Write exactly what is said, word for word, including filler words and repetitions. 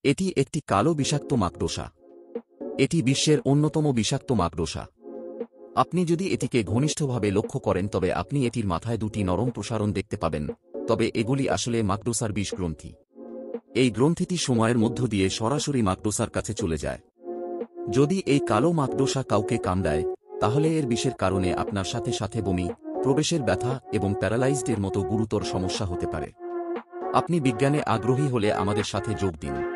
এটি একটি কালো বিষাক্ত মাকড়সা। এটি বিশ্বের অন্যতম বিষাক্ত মাকড়সা। আপনি যদি এটিকে ঘনিষ্ঠভাবে লক্ষ্য করেন তবে আপনি এটির মাথায় দুটি নরম প্রসারণ দেখতে পাবেন, তবে এগুলি আসলে মাকড়সার বিষ গ্রন্থি। এই গ্রন্থিটি সময়ের মধ্য দিয়ে সরাসরি মাকড়সার কাছে চলে যায়। যদি এই কালো মাকড়সা কাউকে কামড়ায়, তাহলে এর বিষের কারণে আপনার সাথে সাথে বমি, প্রবেশের ব্যথা এবং প্যারালাইজডের মতো গুরুতর সমস্যা হতে পারে। আপনি বিজ্ঞানে আগ্রহী হলে আমাদের সাথে যোগ দিন।